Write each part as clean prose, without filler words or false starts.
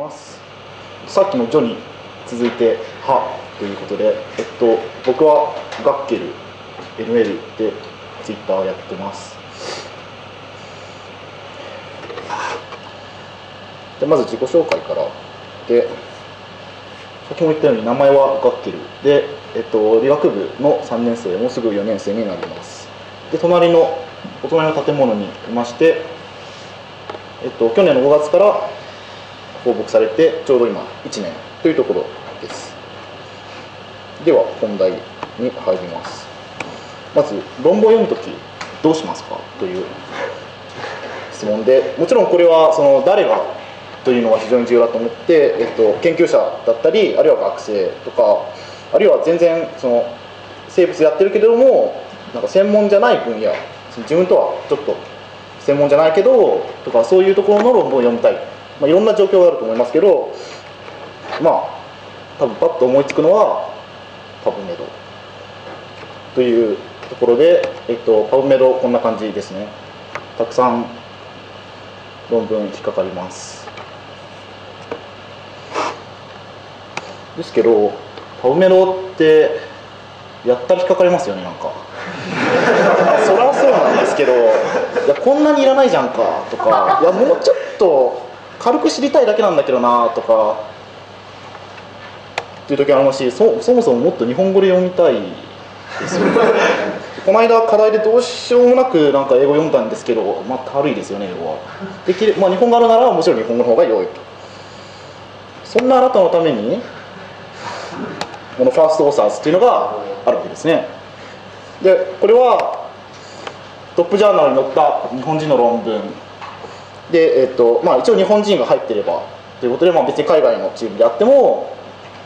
ます。さっきの「ジョ」に続いて「は」ということで、僕はガッケル NL で Twitter をやってます。でまず自己紹介からで、先ほど言ったように名前はガッケルで、理学部の3年生、もうすぐ4年生になります。でお隣の建物にいまして、去年の5月から放牧されてちょうど今1年というところです。では本題に入ります。まず論文を読むときどうしますかという質問で、もちろんこれはその誰がというのは非常に重要だと思って、研究者だったり、あるいは学生とか、あるいは全然その生物やってるけれどもなんか専門じゃない分野、自分とはちょっと専門じゃないけどとか、そういうところの論文を読みたい、いろんな状況があると思いますけど、多分パッと思いつくのはパブメドというところで、パブメドこんな感じですね。たくさん論文引っかかります。ですけどパブメドってやったら引っかかりますよね。なんかそりゃそうなんですけど、いやこんなにいらないじゃんかとか、いやもうちょっと軽く知りたいだけなんだけどなとかっていう時ありますし、そもそももっと日本語で読みたいですよね。この間課題でどうしようもなくなんか英語読んだんですけど、軽いですよね英語は。できる、日本語あるならもちろん日本語の方が良いと。そんなあなたのためにこのファーストオーサーズっていうのがあるわけですね。でこれはトップジャーナルに載った日本人の論文で、一応日本人が入ってればということで、別に海外のチームであっても、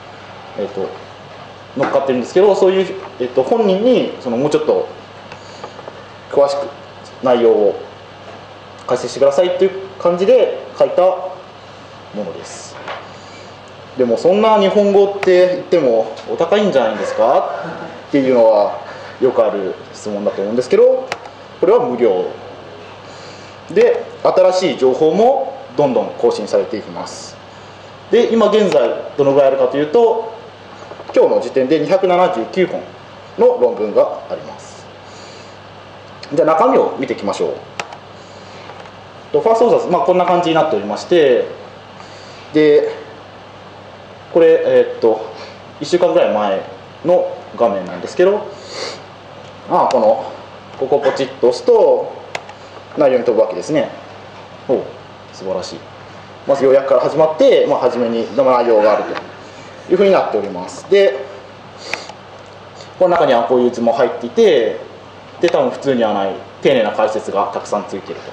乗っかってるんですけど、そういう、本人にもうちょっと詳しく内容を解説してくださいという感じで書いたものです。でもそんな日本語って言ってもお高いんじゃないんですかっていうのはよくある質問だと思うんですけど、これは無料で新しい情報もどんどん更新されていきます。で今現在どのぐらいあるかというと、今日の時点で279本の論文があります。じゃあ中身を見ていきましょう。ファーストオーサーズ、こんな感じになっておりまして、でこれ、1週間ぐらい前の画面なんですけど、ここポチッと押すと内容に飛ぶわけですね。素晴らしい。まず要約から始まって、初めに内容があるというふうになっております。でこの中にはこういう図も入っていて、で多分普通にはない丁寧な解説がたくさんついている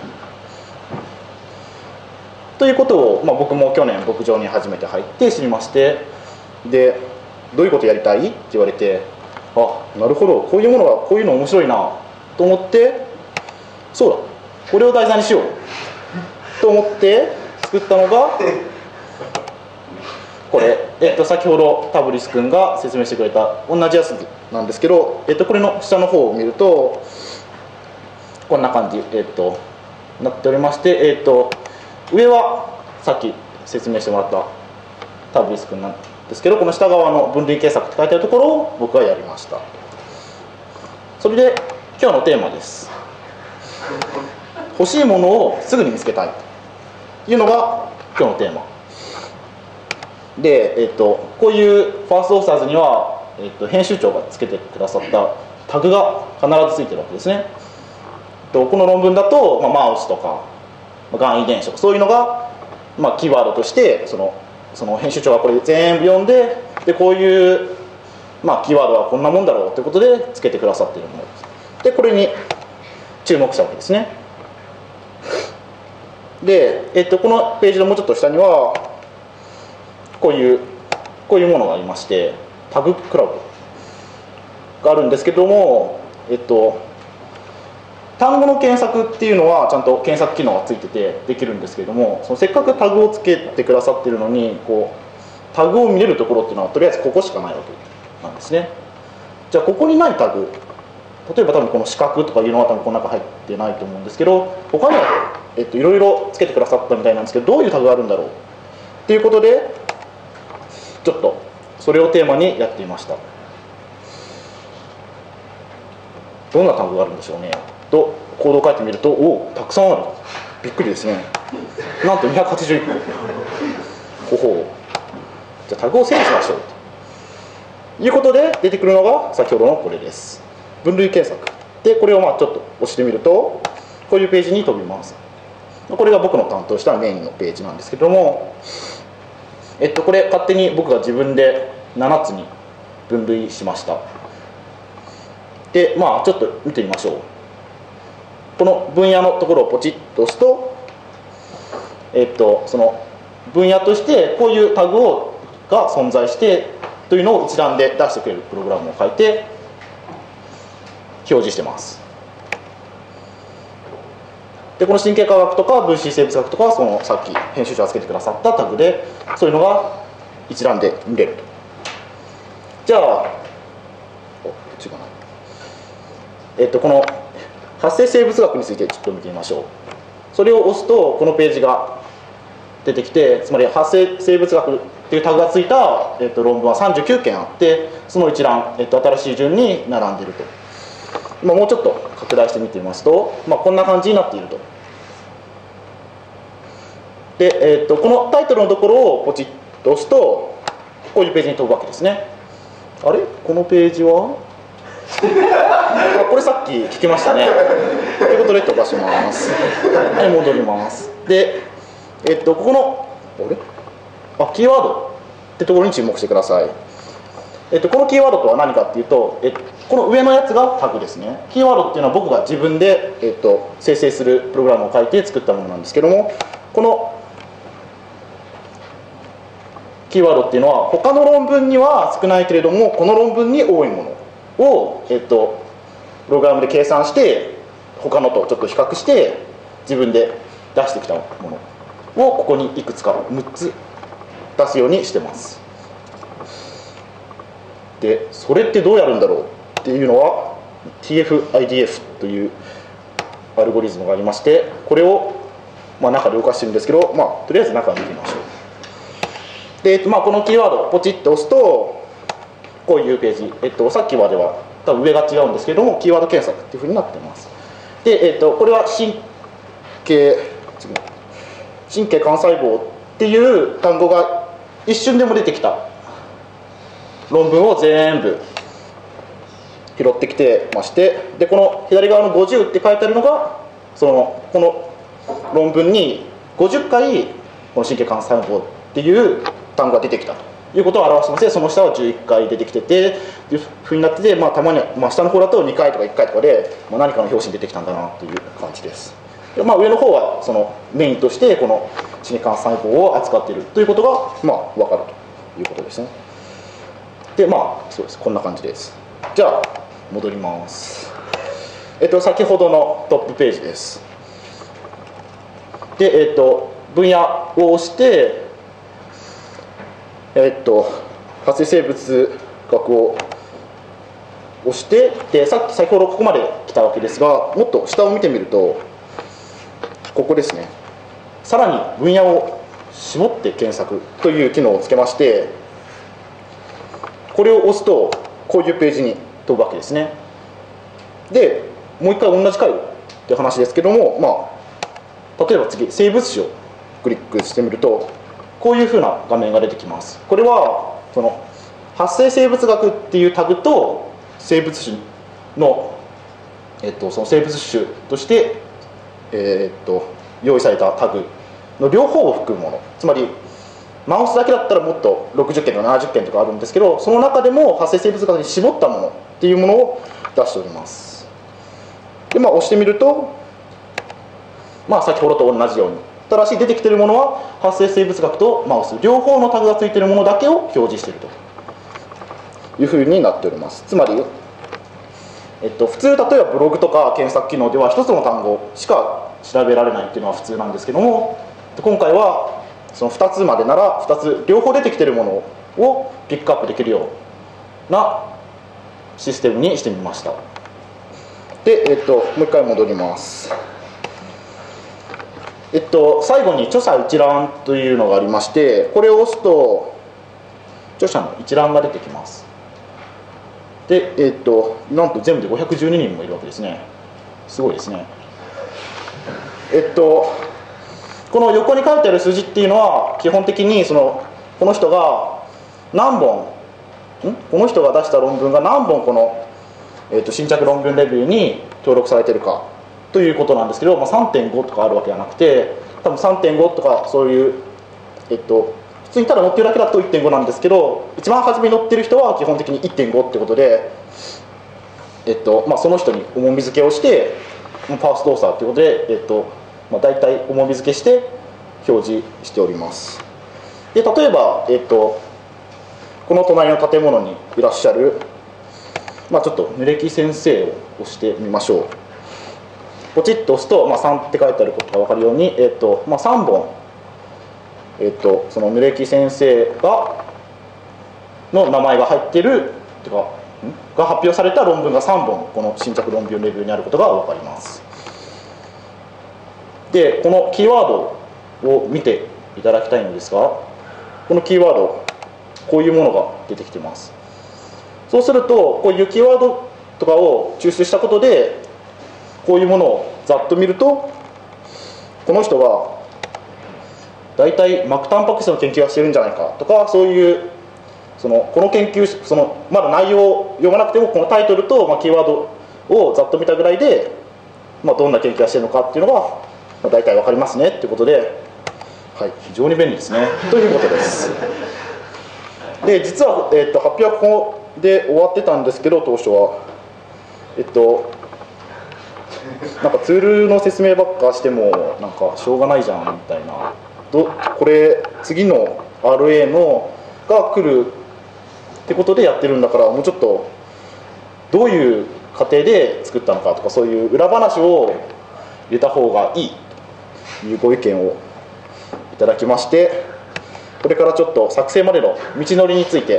ということを、僕も去年牧場に初めて入って知りまして、でどういうことやりたいって言われて、なるほど、こういうものがこういうの面白いなと思って、そうだこれを題材にしようと思って作ったのがこれ、先ほどタブリス君が説明してくれた同じやつなんですけど、これの下の方を見るとこんな感じ、なっておりまして、上はさっき説明してもらったタブリス君なんですけど、この下側の分類検索って書いてあるところを僕はやりました。それで今日のテーマです。欲しいものをすぐに見つけたいというのが今日のテーマで、こういうファーストオーサーズには、編集長がつけてくださったタグが必ずついてるわけですね。この論文だと、マウスとかがん遺伝子とかそういうのが、キーワードとしてその編集長がこれ全部読んで、こういう、キーワードはこんなもんだろうということでつけてくださっているものです。でこれに注目したわけですね。で、このページのもうちょっと下にはこういうものがありまして、タグクラブがあるんですけども、単語の検索っていうのはちゃんと検索機能がついててできるんですけれども、せっかくタグをつけてくださっているのにタグを見れるところっていうのはとりあえずここしかないわけなんですね。じゃあここにないタグ、例えば多分この四角とかいうのは多分この中入ってないと思うんですけど、他にはいろいろつけてくださったみたいなんですけど、どういうタグがあるんだろうということでちょっとそれをテーマにやってみました。どんな単語があるんでしょうねとコードを書いてみると、おおたくさんある、びっくりですね。なんと281個。ほほう。じゃあタグを整理しましょうということで出てくるのが先ほどのこれです。分類検索で、これをちょっと押してみるとこういうページに飛びます。これが僕の担当したメインのページなんですけども、これ勝手に僕が自分で7つに分類しました。でちょっと見てみましょう。この分野のところをポチッと押すと、その分野としてこういうタグが存在してというのを一覧で出してくれるプログラムを書いて表示してます。でこの神経科学とか分子生物学とかはそのさっき編集者がつけてくださったタグでそういうのが一覧で見れると。じゃあ違うな。この発生生物学についてちょっと見てみましょう。それを押すとこのページが出てきて、つまり発生生物学っていうタグがついた、論文は39件あって、その一覧、新しい順に並んでいると。もうちょっと拡大して見てみますと、こんな感じになっていると。で、このタイトルのところをポチッと押すとこういうページに飛ぶわけですね。あれこのページはこれさっき聞きましたね。ということで飛ばします。はい、戻ります。で、ここのキーワードってところに注目してください。このキーワードとは何かっていうと、この上のやつがタグですね。キーワードっていうのは僕が自分で、生成するプログラムを書いて作ったものなんですけども、このキーワードっていうのは他の論文には少ないけれどもこの論文に多いものを、プログラムで計算して他のとちょっと比較して自分で出してきたものをここにいくつか6つ出すようにしてます。でそれってどうやるんだろうっていうのは TF-IDF というアルゴリズムがありまして、これを中で動かしてるんですけど、とりあえず中を見てみましょう。で、このキーワードをポチッと押すとこういうページ、さっきまでは多分上が違うんですけどもキーワード検索っていうふうになっています。で、これは神経幹細胞っていう単語が一瞬でも出てきた論文を全部拾ってきてまして、でこの左側の50って書いてあるのがこの論文に50回この神経幹細胞っていう単語が出てきたということを表してまして、その下は11回出てきててというふうになってて、たまには、下の方だと2回とか1回とかで、何かの表紙に出てきたんだなという感じです。で上の方はそのメインとしてこの神経幹細胞を扱っているということが分かるということですね。でそうです、こんな感じです。じゃあ戻ります。先ほどのトップページです。で分野を押して発生生物学を押して、で先ほどここまで来たわけですが、もっと下を見てみるとここですね。さらに分野を絞って検索という機能をつけまして、これを押すとこういうページに飛ぶわけですね。でもう一回同じ回っていう話ですけども、例えば次生物史をクリックしてみるとこういうふうな画面が出てきます。これはその発生生物学っていうタグと生物種の、その生物種として、用意されたタグの両方を含むもの、つまりマウスだけだったらもっと60件とか70件とかあるんですけど、その中でも発生生物学に絞ったものっていうものを出しております。で押してみると先ほどと同じように、ただし出てきているものは発生生物学とマウス両方のタグがついているものだけを表示しているというふうになっております。つまり、普通例えばブログとか検索機能では一つの単語しか調べられないっていうのは普通なんですけども、今回はその2つまでなら2つ両方出てきているものをピックアップできるようなシステムにしてみました。で、もう一回戻ります。 最後に著者一覧というのがありまして、これを押すと著者の一覧が出てきます。で、なんと全部で512人もいるわけですね。すごいですね。この横に書いてある数字っていうのは基本的にこの人が何本この人が出した論文が何本この、新着論文レビューに登録されているかということなんですけど、3.5 とかあるわけじゃなくて、多分 3.5 とかそういう、普通にただ載ってるだけだと 1.5 なんですけど、一番初めに載ってる人は基本的に 1.5 ってことで、その人に重み付けをしてファーストオーサーということで、大体重み付けして表示しております。で例えば、この隣の建物にいらっしゃる、ちょっと濡れ木先生を押してみましょう。ポチッと押すと、3って書いてあることが分かるように、3本、その濡れ木先生の名前が入っているが発表された論文が3本この新着論文レビューにあることが分かります。でこのキーワードを見ていただきたいのですが、このキーワードこういうものが出てきてます。そうするとこういうキーワードとかを抽出したことで、こういうものをざっと見ると、この人は大体膜タンパク質の研究をしてるんじゃないかとか、そういうこの研究まだ内容を読まなくてもこのタイトルと、キーワードをざっと見たぐらいで、どんな研究をしてるのかっていうのが、大体分かりますねっていうことで、はい、非常に便利ですねということです。で実は、発表はここで終わってたんですけど、当初はなんかツールの説明ばっかしてもなんかしょうがないじゃんみたいな、これ次の RA が来るってことでやってるんだから、もうちょっとどういう過程で作ったのかとか、そういう裏話を入れた方がいいというご意見をいただきまして、これからちょっと作成までの道のりについて、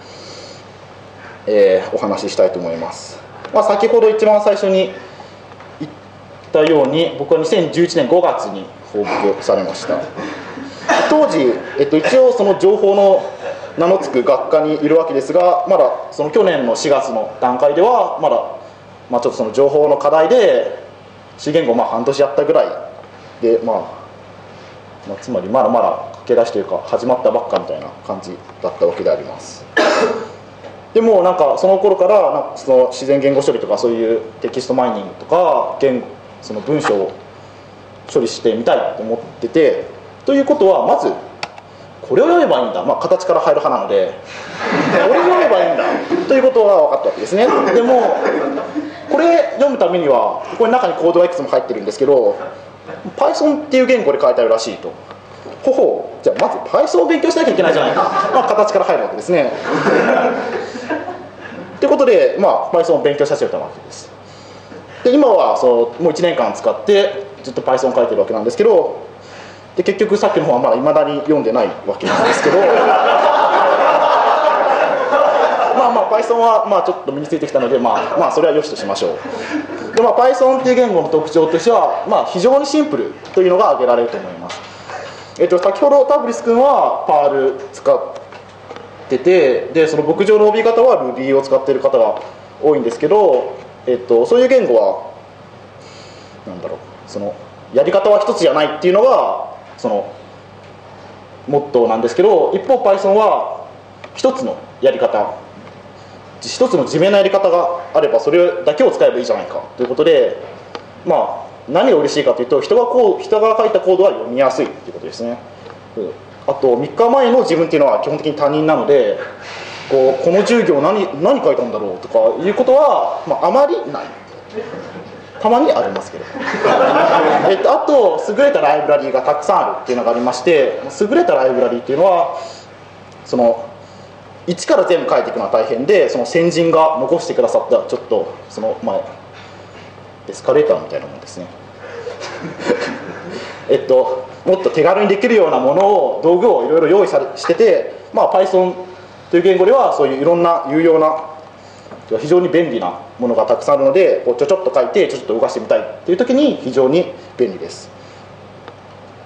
お話ししたいと思います。先ほど一番最初に言ったように、僕は2011年5月に報告されました。当時、一応その情報の名の付く学科にいるわけですが、まだその去年の4月の段階ではまだ、ちょっとその情報の課題で C 言語半年やったぐらいで、つまりまだまだ駆け出しというか始まったばっかみたいな感じだったわけであります。でもなんかその頃からその自然言語処理とか、そういうテキストマイニングとかその文章を処理してみたいと思ってて、ということはまずこれを読めばいいんだ、形から入る派なのでこれを読めばいいんだということは分かったわけですね。でもこれ読むためにはここの中にコードがいくつも入ってるんですけど、 Python っていう言語で書いてあるらしいと。じゃあまず Python を勉強しなきゃいけないじゃないか、形から入るわけですねということで、Python を勉強させたわけです。で今はもう1年間使ってずっと Python を書いてるわけなんですけど、で結局さっきの方はまだ未だに読んでないわけなんですけどPython はちょっと身についてきたので、それは良しとしましょう。でPython っていう言語の特徴としては、非常にシンプルというのが挙げられると思います。先ほどタブリス君は Perl 使ってて、でその牧場の帯方は Ruby を使っている方が多いんですけど、そういう言語はそのやり方は一つじゃないっていうのがそのモットーなんですけど、一方 Python は一つのやり方、一つの自明なやり方があればそれだけを使えばいいじゃないかということで、何が嬉しいかというと、人が書いたコードは読みやすいということですね。あと3日前の自分っていうのは基本的に他人なので、この10行何書いたんだろうとかいうことは、あまりない。たまにありますけどあと優れたライブラリーがたくさんあるっていうのがありまして、優れたライブラリーっていうのはその一から全部書いていくのは大変で、その先人が残してくださったちょっとそのエスカレーターみたいなものですねもっと手軽にできるようなものを、道具をいろいろ用意してて、Python という言語ではそういういろんな有用な非常に便利なものがたくさんあるので、ちょちょっと書いてちょっと動かしてみたいっていう時に非常に便利です。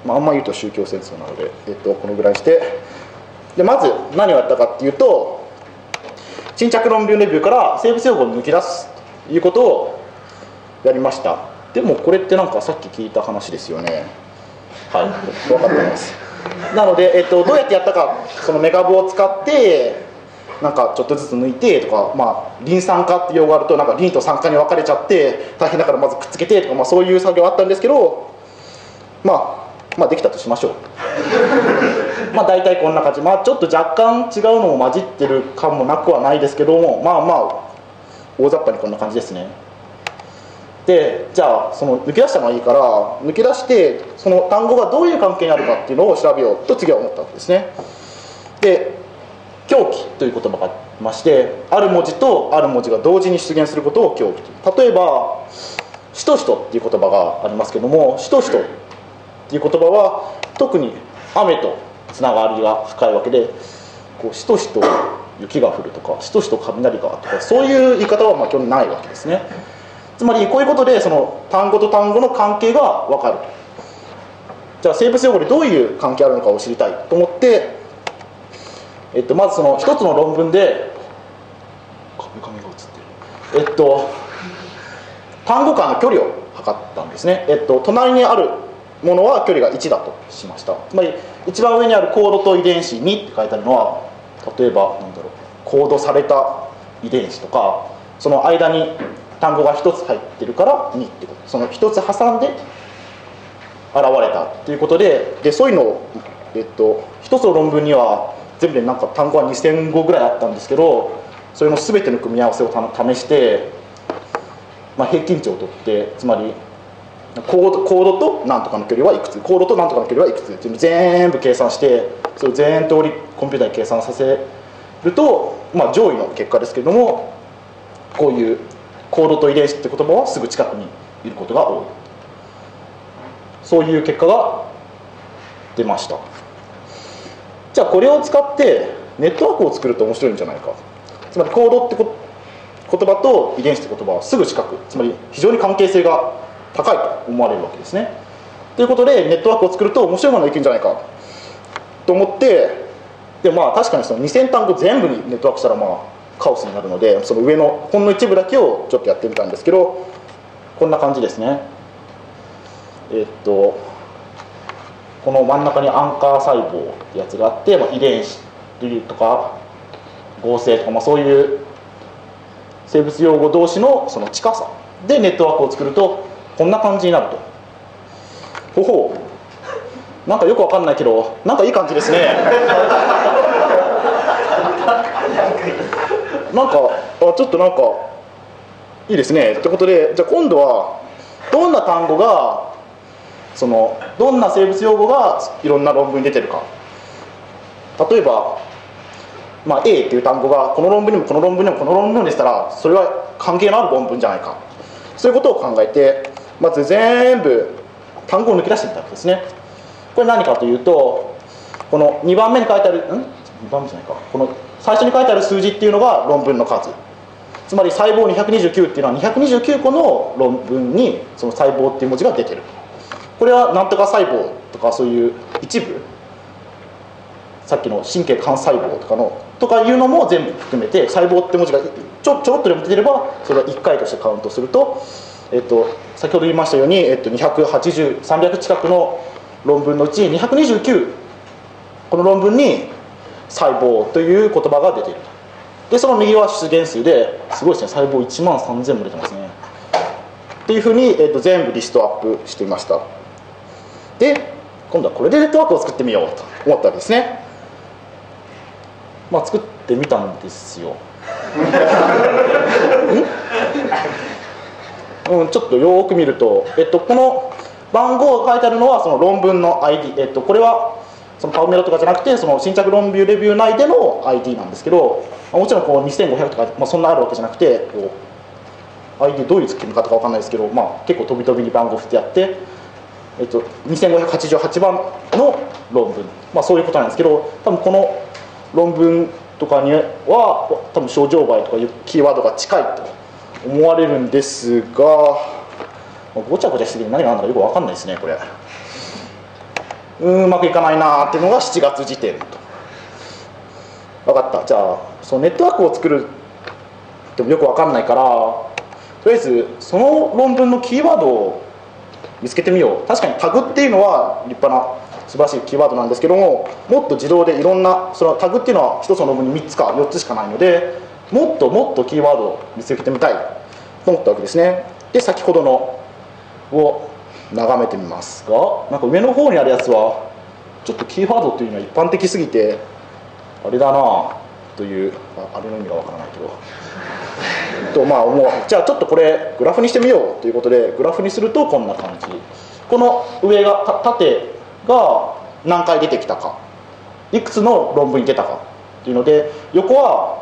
あんま言うと宗教戦争なので、このぐらいして、でまず何をやったかっていうと、新着論文レビューから生物用語を抜き出すということをやりました。でもこれってなんかさっき聞いた話ですよね。はい、分かってます。なので、どうやってやったか、そのメカブを使ってなんかちょっとずつ抜いてとか、リン酸化っていう用語があるとなんかリンと酸化に分かれちゃって大変だからまずくっつけてとか、そういう作業あったんですけど、できたとしましょう。大体こんな感じ、ちょっと若干違うのも混じってる感もなくはないですけども、大雑把にこんな感じですね。でじゃあその抜き出したのはいいから抜き出してその単語がどういう関係にあるかっていうのを調べようと次は思ったわけですね。で狂気という言葉がありまして、ある文字とある文字が同時に出現することを狂気と。例えばしとしとっていう言葉がありますけども、しとしとっていう言葉は特に雨とつながりが深いわけで、こうしとしと雪が降るとかしとしと雷がとか、そういう言い方は基本ないわけですね。つまりこういうことでその単語と単語の関係が分かると。じゃあ生物用語でどういう関係あるのかを知りたいと思って、まずその一つの論文で紙が映ってる、単語間の距離を測ったんですね。隣にあるものは距離が1だとしました。つまり一番上にあるコードと遺伝子2って書いてあるのは、例えばコードされた遺伝子とか、その間に単語が1つ入ってるから2ってこと、その1つ挟んで現れたっていうことで、そういうのを、1つの論文には全部でなんか単語は2000語ぐらいあったんですけど、それの全ての組み合わせを試して、平均値を取って、つまりコードと何とかの距離はいくつ、コードと何とかの距離はいくつっていうのを全部計算して、それを全通りコンピューターに計算させると、上位の結果ですけれども、こういうコードと遺伝子って言葉はすぐ近くにいることが多い、そういう結果が出ました。じゃあこれを使ってネットワークを作ると面白いんじゃないか。つまりコードって言葉と遺伝子って言葉はすぐ近く、つまり非常に関係性が高いと思われるわけですね。ということでネットワークを作ると面白いものができるんじゃないかと思って、で確かにその2000単語全部にネットワークしたらカオスになるので、その上のほんの一部だけをちょっとやってみたんですけど、こんな感じですね。この真ん中にアンカー細胞ってやつがあって、遺伝子とか合成とか、そういう生物用語同士のその近さでネットワークを作るとこんな感じになると。ほほう、なんかよくわかんないけどなんかいい感じですね。なんかちょっとなんかいいですね。ということで、じゃあ今度はどんな単語がどんな生物用語がいろんな論文に出てるか。例えば、A っていう単語がこの論文にもこの論文にもこの論文にもでしたら、それは関係のある論文じゃないか、そういうことを考えて、まず全部単語を抜き出してみたわけですね。これ何かというと、この2番目に書いてある2番目じゃないか、この最初に書いてある数字っていうのが論文の数。つまり細胞229っていうのは229個の論文にその細胞っていう文字が出てる。これはなんとか細胞とかそういう一部、さっきの神経幹細胞とかいうのも全部含めて、細胞って文字がちょろっとでも出てればそれは1回としてカウントすると、先ほど言いましたように、280、300近くの論文のうち229この論文に細胞という言葉が出ている。でその右は出現数ですごいですね、細胞1万3000も出てますね。っていうふうに、全部リストアップしてみました。で今度はこれでネットワークを作ってみようと思ったわけですね。作ってみたんですよ。ちょっとよく見ると、この番号が書いてあるのはその論文の ID、これはそのパウメドとかじゃなくてその新着論文レビュー内での ID なんですけど、もちろんこう2500とか、そんなあるわけじゃなくて、こう ID どういう決め方か分かんないですけど、結構飛び飛びに番号振ってやって、2588番の論文、そういうことなんですけど、多分この論文とかには多分症状媒とかいうキーワードが近いと思われるんですが、ごちゃごちゃしてて何が何だかよく分かんないですねこれ。 うまくいかないなっていうのが7月時点と。分かった。じゃあそのネットワークを作るでもよく分かんないから、とりあえずその論文のキーワードを見つけてみよう。確かにタグっていうのは立派な素晴らしいキーワードなんですけども、もっと自動でいろんな、そのタグっていうのは一つの論文に3つか4つしかないので、もっともっとキーワードを見つけてみたいと思ったわけですね。で先ほどのを眺めてみますが、なんか上の方にあるやつはちょっとキーワードというのは一般的すぎてあれだなという、あれの意味がわからないけどまあ思う。じゃあちょっとこれグラフにしてみようということで、グラフにするとこんな感じ。この上が縦が何回出てきたか、いくつの論文に出たかっていうので、横は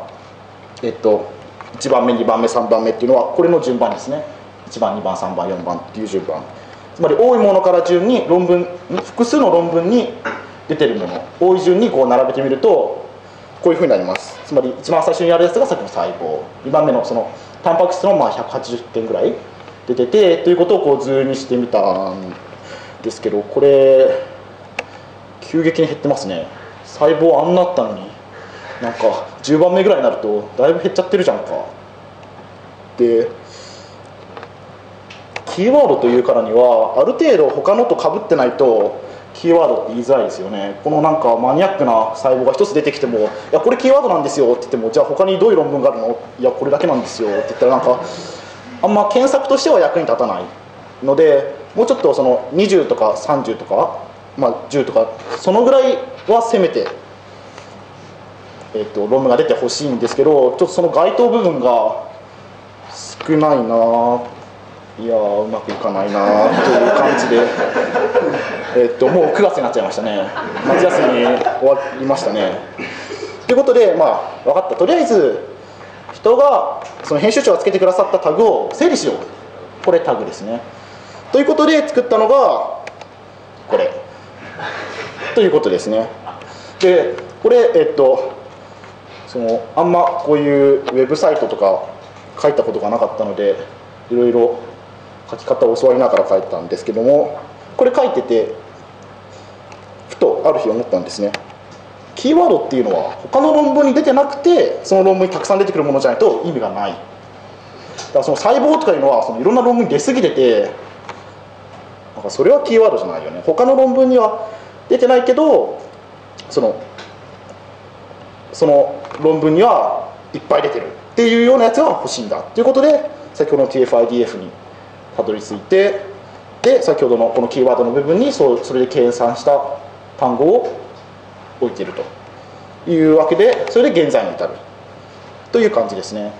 1番目2番目3番目っていうのはこれの順番ですね。1番2番3番4番っていう順番、つまり多いものから順に論文、複数の論文に出てるもの、多い順にこう並べてみるとこういうふうになります。つまり一番最初にやるやつがさっきの細胞、2番目のそのタンパク質のまあ180点ぐらい出ててということをこう図にしてみたんですけど、これ急激に減ってますね。細胞あんなあったのになんか10番目ぐらいになるとだいぶ減っちゃってるじゃんか。でキーワードというからにはある程度他のと被ってないとキーワードって言いづらいですよね。このなんかマニアックな細胞が一つ出てきても、いやこれキーワードなんですよって言っても、じゃあ他にどういう論文があるの、いやこれだけなんですよって言ったら、なんかあんま検索としては役に立たないので、もうちょっとその20とか30とか、まあ、10とかそのぐらいはせめて、論文が出てほしいんですけど、ちょっとその該当部分が少ないな、いやうまくいかないなという感じでもう9月になっちゃいましたね。夏休み終わりましたね。ということで、まあ分かった。とりあえず人がその編集長がつけてくださったタグを整理しよう。これタグですね。ということで作ったのがこれということですね。でこれそのあんまこういうウェブサイトとか書いたことがなかったので、いろいろ書き方を教わりながら書いたんですけども、これ書いててふとある日思ったんですね。キーワードっていうのは他の論文に出てなくてその論文にたくさん出てくるものじゃないと意味がない。だからその細胞とかいうのはそのいろんな論文に出過ぎてて、なんかそれはキーワードじゃないよね。他の論文には出てないけどその論文にはいっぱい出てるっていうようなやつが欲しいんだということで、先ほどの TF-IDF にたどり着いて、で先ほどのこのキーワードの部分にそれで計算した単語を置いているというわけで、それで現在に至るという感じですね。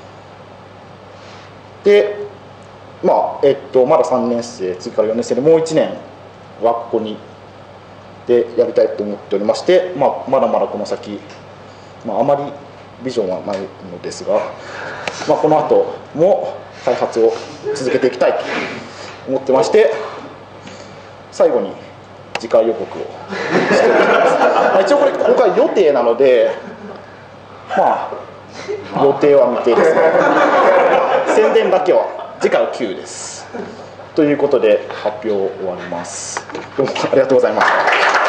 でまあまだ3年生、次から4年生でもう1年はここにでやりたいと思っておりまして、まだまだこの先、あまりビジョンはないのですが、この後も開発を続けていきたいと思ってまして、最後に次回予告をしておきます。一応これ公開予定なので、予定は未定ですね。宣伝だけは次回は9です。ということで発表終わります。どうもありがとうございました。